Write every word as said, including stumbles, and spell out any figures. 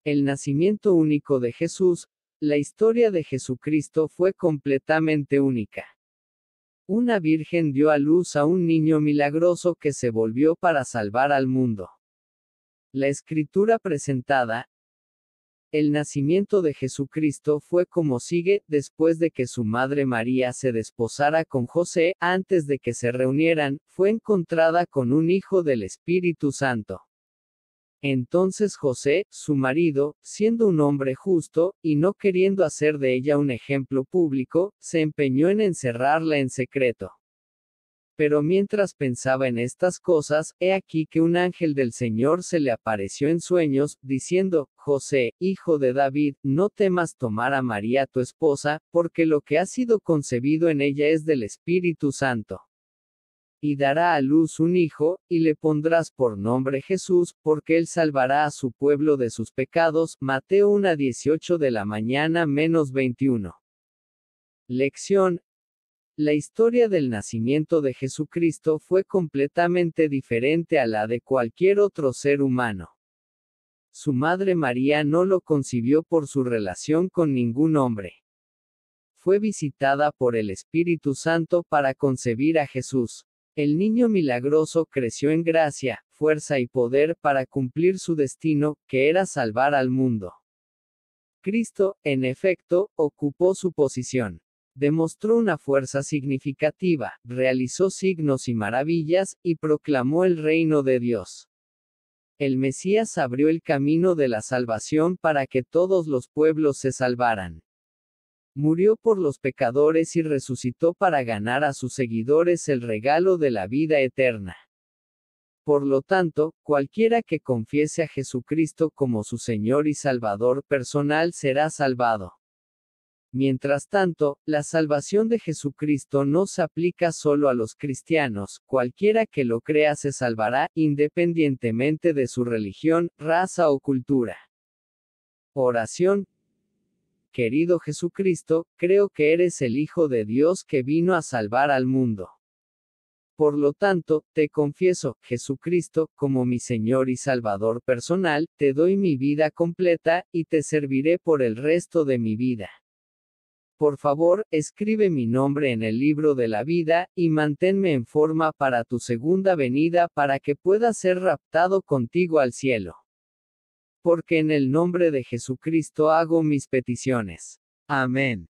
El nacimiento único de Jesús. La historia de Jesucristo fue completamente única. Una virgen dio a luz a un niño milagroso que se volvió para salvar al mundo. La escritura presentada. El nacimiento de Jesucristo fue como sigue: después de que su madre María se desposara con José, antes de que se reunieran, fue encontrada con un hijo del Espíritu Santo. Entonces José, su marido, siendo un hombre justo, y no queriendo hacer de ella un ejemplo público, se empeñó en encerrarla en secreto. Pero mientras pensaba en estas cosas, he aquí que un ángel del Señor se le apareció en sueños, diciendo: José, hijo de David, no temas tomar a María tu esposa, porque lo que ha sido concebido en ella es del Espíritu Santo. Y dará a luz un hijo, y le pondrás por nombre Jesús, porque él salvará a su pueblo de sus pecados. Mateo uno dieciocho de la mañana menos veintiuno. Lección. La historia del nacimiento de Jesucristo fue completamente diferente a la de cualquier otro ser humano. Su madre María no lo concibió por su relación con ningún hombre. Fue visitada por el Espíritu Santo para concebir a Jesús. El niño milagroso creció en gracia, fuerza y poder para cumplir su destino, que era salvar al mundo. Cristo, en efecto, ocupó su posición. Demostró una fuerza significativa, realizó signos y maravillas, y proclamó el reino de Dios. El Mesías abrió el camino de la salvación para que todos los pueblos se salvaran. Murió por los pecadores y resucitó para ganar a sus seguidores el regalo de la vida eterna. Por lo tanto, cualquiera que confiese a Jesucristo como su Señor y Salvador personal será salvado. Mientras tanto, la salvación de Jesucristo no se aplica solo a los cristianos. Cualquiera que lo crea se salvará, independientemente de su religión, raza o cultura. Oración. Querido Jesucristo, creo que eres el Hijo de Dios que vino a salvar al mundo. Por lo tanto, te confieso, Jesucristo, como mi Señor y Salvador personal, te doy mi vida completa, y te serviré por el resto de mi vida. Por favor, escribe mi nombre en el libro de la vida, y manténme en forma para tu segunda venida para que pueda ser raptado contigo al cielo. Porque en el nombre de Jesucristo hago mis peticiones. Amén.